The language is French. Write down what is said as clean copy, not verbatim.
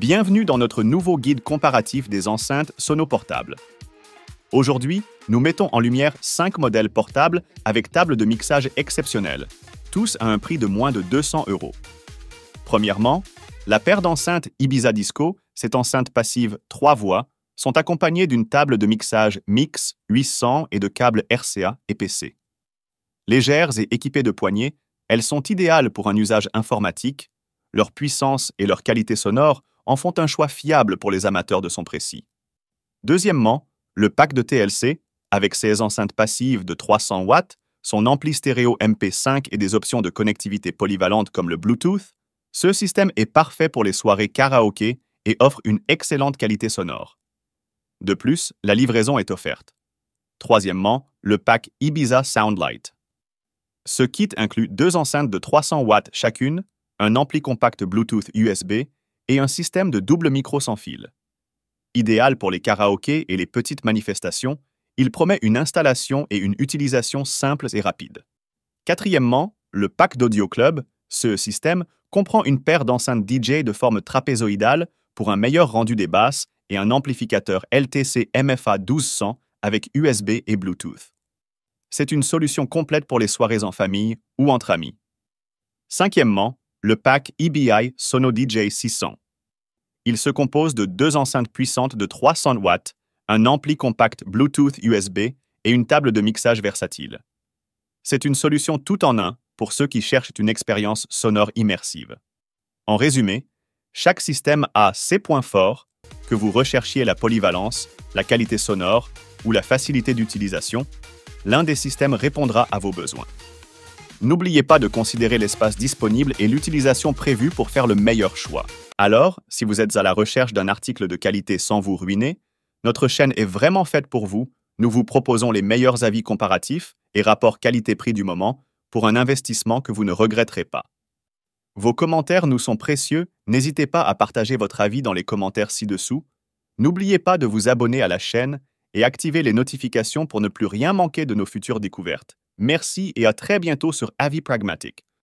Bienvenue dans notre nouveau guide comparatif des enceintes sonoportables. Aujourd'hui, nous mettons en lumière 5 modèles portables avec table de mixage exceptionnelle, tous à un prix de moins de 200 €. Premièrement, la paire d'enceintes Ibiza Disco, cette enceinte passive 3 voix, sont accompagnées d'une table de mixage Mix 800 et de câbles RCA et PC. Légères et équipées de poignées, elles sont idéales pour un usage informatique. Leur puissance et leur qualité sonore en font un choix fiable pour les amateurs de son précis. Deuxièmement, le pack de TLC, avec ses enceintes passives de 300 watts, son ampli stéréo MP5 et des options de connectivité polyvalentes comme le Bluetooth, ce système est parfait pour les soirées karaoké et offre une excellente qualité sonore. De plus, la livraison est offerte. Troisièmement, le pack Ibiza Soundlight. Ce kit inclut 2 enceintes de 300 watts chacune, un ampli compact Bluetooth USB et un système de double micro sans fil. Idéal pour les karaokés et les petites manifestations, il promet une installation et une utilisation simples et rapides. Quatrièmement, le pack d'Audio Club, ce système, comprend une paire d'enceintes DJ de forme trapézoïdale pour un meilleur rendu des basses et un amplificateur LTC MFA 1200 avec USB et Bluetooth. C'est une solution complète pour les soirées en famille ou entre amis. Cinquièmement, le pack EBI Sono DJ 600. Il se compose de 2 enceintes puissantes de 300 watts, un ampli compact Bluetooth USB et une table de mixage versatile. C'est une solution tout en un pour ceux qui cherchent une expérience sonore immersive. En résumé, chaque système a ses points forts, que vous recherchiez la polyvalence, la qualité sonore ou la facilité d'utilisation, l'un des systèmes répondra à vos besoins. N'oubliez pas de considérer l'espace disponible et l'utilisation prévue pour faire le meilleur choix. Alors, si vous êtes à la recherche d'un article de qualité sans vous ruiner, notre chaîne est vraiment faite pour vous. Nous vous proposons les meilleurs avis comparatifs et rapports qualité-prix du moment pour un investissement que vous ne regretterez pas. Vos commentaires nous sont précieux, n'hésitez pas à partager votre avis dans les commentaires ci-dessous. N'oubliez pas de vous abonner à la chaîne et activer les notifications pour ne plus rien manquer de nos futures découvertes. Merci et à très bientôt sur Avis Pragmatique.